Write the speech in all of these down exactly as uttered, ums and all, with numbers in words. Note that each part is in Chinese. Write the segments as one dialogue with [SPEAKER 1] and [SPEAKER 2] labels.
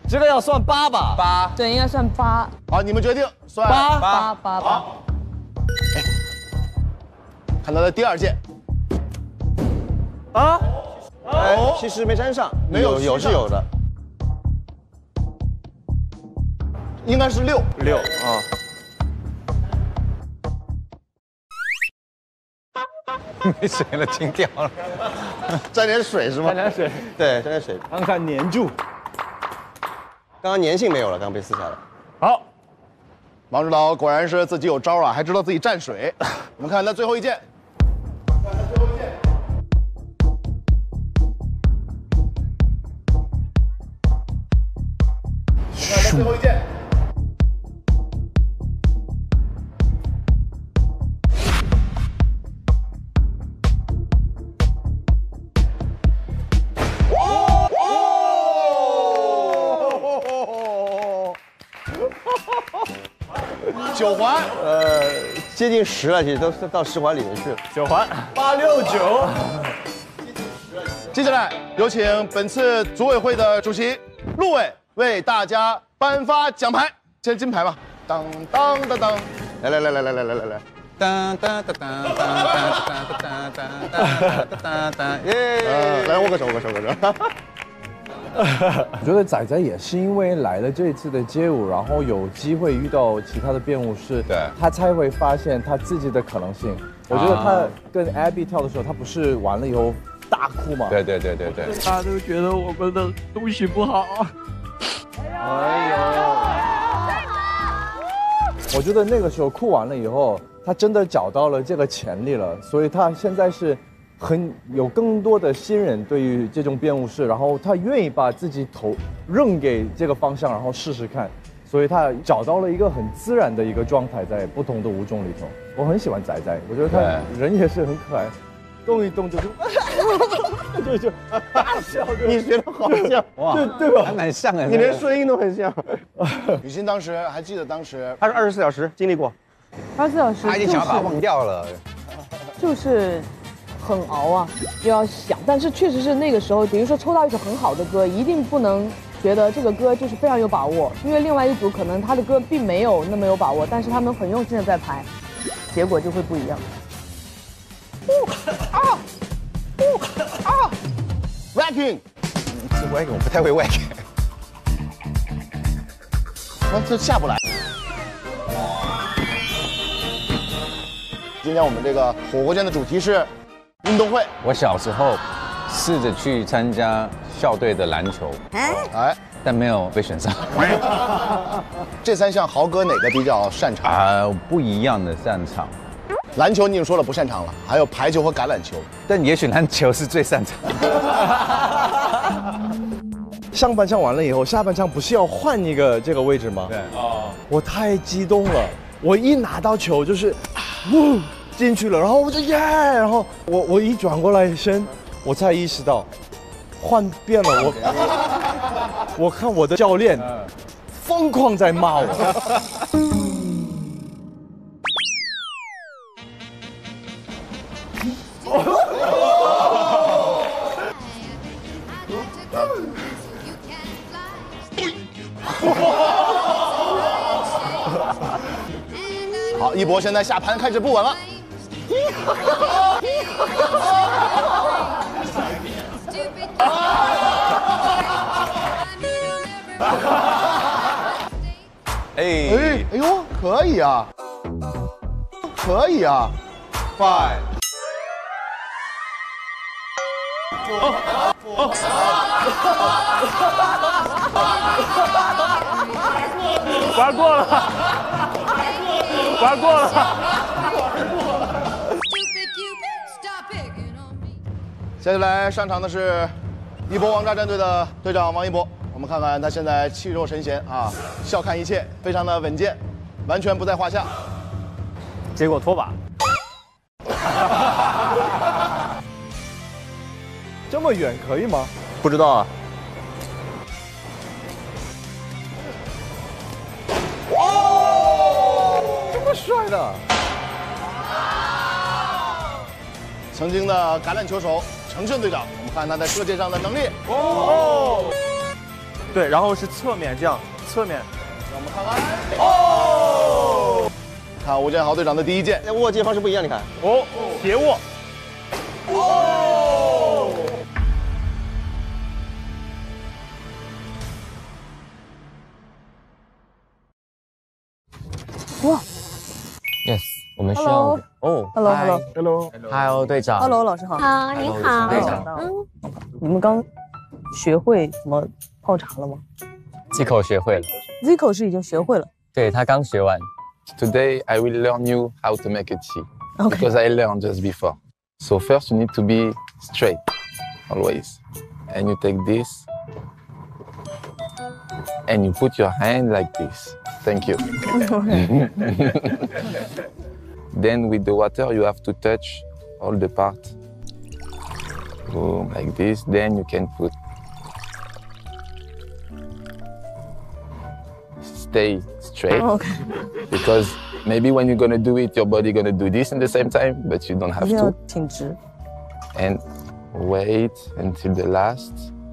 [SPEAKER 1] 这个要算八吧？
[SPEAKER 2] 八，
[SPEAKER 3] 对，应该算八。
[SPEAKER 4] 好，你们决定算
[SPEAKER 1] 八
[SPEAKER 3] 八八八。
[SPEAKER 4] 看他的第二件。
[SPEAKER 1] 啊？
[SPEAKER 5] 哎，其实没粘上，
[SPEAKER 4] 没有
[SPEAKER 5] 有是有的，
[SPEAKER 4] 应该是六
[SPEAKER 5] 六啊。
[SPEAKER 2] 没水了，停掉了。
[SPEAKER 4] 沾点水是吗？
[SPEAKER 1] 沾点水，
[SPEAKER 5] 对，沾点水。
[SPEAKER 1] 看看粘住。
[SPEAKER 5] 刚刚粘性没有了，刚刚被撕下来。
[SPEAKER 4] 好，王指导果然是自己有招啊，还知道自己蘸水。我们看他最后一件。看他最后一件。看他最后一件。九环，
[SPEAKER 5] 呃，接近十了，其实都到十环里面去了。
[SPEAKER 1] 九环，八六九。
[SPEAKER 4] 接下来有请本次组委会的主席陆伟为大家颁发奖牌，先金牌吧。当当当当，来来来来来来来来来，
[SPEAKER 2] 当当当当当当当当当当当，耶！
[SPEAKER 4] 呃，来握个手，握个手，握个手。
[SPEAKER 6] 我觉得仔仔也是因为来了这一次的街舞，然后有机会遇到其他的编舞师，
[SPEAKER 2] 对，
[SPEAKER 6] 他才会发现他自己的可能性。我觉得他跟 Abby 跳的时候，他不是完了以后大哭吗？
[SPEAKER 2] 对对对对对，
[SPEAKER 1] 大家都觉得我们的东西不好。
[SPEAKER 6] 哎呦！我觉得那个时候哭完了以后，他真的找到了这个潜力了，所以他现在是。很有更多的新人对于这种编舞室，然后他愿意把自己投扔给这个方向，然后试试看，所以他找到了一个很自然的一个状态在不同的舞种里头。我很喜欢仔仔，我觉得他人也是很可爱，动一动就就就大笑。
[SPEAKER 5] 你学的好像，
[SPEAKER 2] 哇，
[SPEAKER 6] 对对吧？
[SPEAKER 2] 还蛮像的，
[SPEAKER 5] 你连声音都很像。
[SPEAKER 4] 雨欣当时还记得当时
[SPEAKER 5] 他是二十四小时经历过，
[SPEAKER 3] 二十四小时
[SPEAKER 2] 他已经想要把它忘掉了，
[SPEAKER 3] 就是很熬啊，又要想，但是确实是那个时候，比如说抽到一首很好的歌，一定不能觉得这个歌就是非常有把握，因为另外一组可能他的歌并没有那么有把握，但是他们很用心的在排，结果就会不一样。
[SPEAKER 4] 啊啊 ，wacking，
[SPEAKER 2] 是 wacking， 我不太会 wacking，
[SPEAKER 4] 啊，这下不来。今天我们这个火锅店的主题是运动会。
[SPEAKER 2] 我小时候试着去参加校队的篮球，
[SPEAKER 4] 哎，
[SPEAKER 2] 但没有被选上。
[SPEAKER 4] 这三项豪哥哪个比较擅长？
[SPEAKER 2] 啊，不一样的擅长。
[SPEAKER 4] 篮球你已经说了不擅长了，还有排球和橄榄球。
[SPEAKER 2] 但也许篮球是最擅长。
[SPEAKER 6] 上半场完了以后，下半场不是要换一个这个位置吗？
[SPEAKER 2] 对，
[SPEAKER 6] 哦，我太激动了，我一拿到球就是，呜，进去了，然后我就耶，然后我我一转过来身，我才意识到，换变了，我我看我的教练疯狂在骂我。
[SPEAKER 4] 好，一博现在下盘开始不稳了。
[SPEAKER 2] 哎
[SPEAKER 4] 哎哎呦，可以啊，可以啊 ，five。
[SPEAKER 1] 玩过了，玩过了。
[SPEAKER 4] 接下来上场的是一博王炸战队的队长王一博，我们看看他现在气若神闲啊，笑看一切，非常的稳健，完全不在话下。
[SPEAKER 1] 结果拖把。
[SPEAKER 6] 这么远可以吗？
[SPEAKER 5] 不知道啊。
[SPEAKER 6] 哦，这么帅的！
[SPEAKER 4] 曾经的橄榄球手程胜队长，我们看他在射箭上的能力。哦，
[SPEAKER 1] 对，然后是侧面这样，侧面。
[SPEAKER 4] 让我们看看。哦，看吴建豪队长的第一箭，
[SPEAKER 5] 那握剑方式不一样，你看。
[SPEAKER 1] 哦，斜握。
[SPEAKER 4] 哦。
[SPEAKER 3] 哇
[SPEAKER 7] Yes， 我们需要哦
[SPEAKER 3] ，Hello Hello
[SPEAKER 1] Hello
[SPEAKER 7] Hello 队长
[SPEAKER 3] Hello 老师好。
[SPEAKER 8] 好，你好。
[SPEAKER 7] 队长，
[SPEAKER 8] 嗯，
[SPEAKER 3] 你们刚学会怎么泡茶了吗
[SPEAKER 7] Zico 学会了，
[SPEAKER 3] ？Zico 是已经学会了。
[SPEAKER 7] 对他刚学完。
[SPEAKER 2] Today I will learn you how to make a tea
[SPEAKER 3] Okay.
[SPEAKER 2] because I learned just before. So first you need to be straight, always, and you take this and you put your hand like this. Thank you. Then with the water you have to touch all the parts. Boom, like this. Then you can put. Stay straight.
[SPEAKER 3] Oh, okay.
[SPEAKER 2] Because maybe when you're gonna do it, your body gonna do this in the same time, but you don't have
[SPEAKER 3] 一定要
[SPEAKER 2] to.
[SPEAKER 3] 挺直。
[SPEAKER 2] And wait until the last.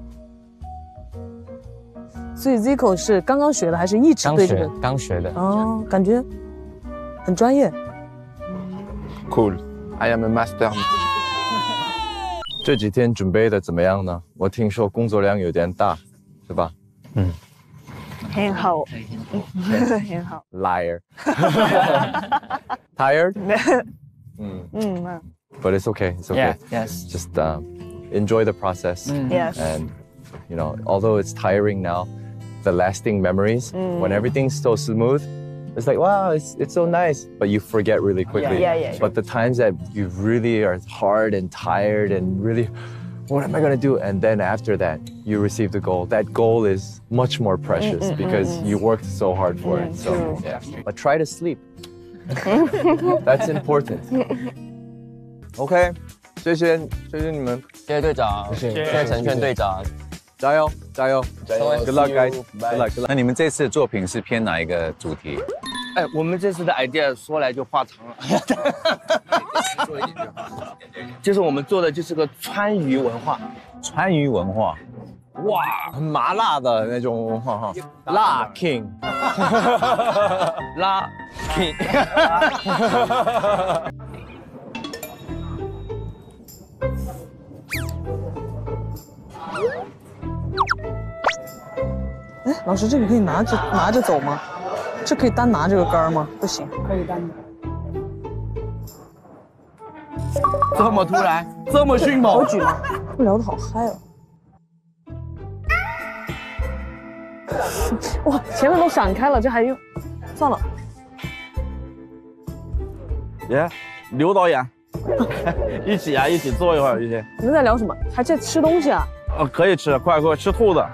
[SPEAKER 3] 所以 Zico 是刚刚学的，还是一直
[SPEAKER 7] 刚学
[SPEAKER 3] 对这个？
[SPEAKER 7] 刚学的。
[SPEAKER 3] 哦，感觉很专业。
[SPEAKER 2] Cool. I am a master.
[SPEAKER 6] 这几天准备的怎么样呢？我听说工作量有点大，是吧？
[SPEAKER 7] 嗯。
[SPEAKER 8] 很好，很好。
[SPEAKER 6] Liar. Tired? 嗯
[SPEAKER 8] 嗯
[SPEAKER 6] But it's okay. It's okay.
[SPEAKER 7] Yeah. Yes.
[SPEAKER 6] Just um, enjoy the process.
[SPEAKER 8] ，Yes。
[SPEAKER 6] And you know, although it's tiring now, the lasting memories when everything's so smooth, it's like wow, it's it's so nice. But you forget really quickly.
[SPEAKER 8] Yeah, yeah, yeah.
[SPEAKER 6] But the times that you really are hard and tired and really, what am I gonna do? And then after that, you receive the goal. That goal is much more precious because you worked so hard for it. So yeah, but try to sleep. That's important. OK， 谢谢谢谢你们，
[SPEAKER 7] 谢谢队长，谢谢陈炫队长，
[SPEAKER 6] 加油加油加油 ！Good luck, guys.
[SPEAKER 7] Bye.
[SPEAKER 6] Good luck. Good luck.
[SPEAKER 9] 那你们这次的作品是偏哪一个主题？
[SPEAKER 1] 哎，我们这次的 idea 说来就话长了，就是我们做的就是个川渝文化，
[SPEAKER 9] 川渝文化。
[SPEAKER 6] 哇，很麻辣的那种文化哈，辣 King。
[SPEAKER 1] 拉 king。
[SPEAKER 3] 哎，老师，这个可以拿着拿着走吗？这可以单拿这个杆儿吗？不行。可以单拿。
[SPEAKER 1] 这么突然，这么迅猛
[SPEAKER 3] 好，举吗？聊得好嗨哦！哇，前面都闪开了，这还用？算了。
[SPEAKER 1] 耶，刘导演，一起啊，一起坐一会儿，一起。
[SPEAKER 3] 你们在聊什么？还在吃东西啊？
[SPEAKER 1] 呃，可以吃，快快吃兔子。